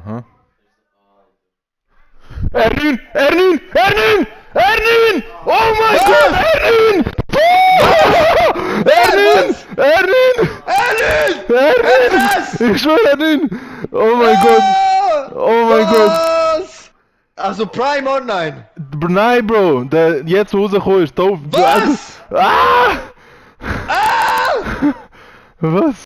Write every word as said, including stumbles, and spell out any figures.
Aha. Ernin! Ernin! Ernin! Ernin! Oh mein Gott! Ernin! Ernin! Ernin! Ernin! Ernin! Ich schwöre, Ernin! Oh mein Gott! Oh mein Gott! Was? Also Prime Online. Nein, Bro! Der jetzt rausgekommen ist, doof. Was? Ah! Ah! Was?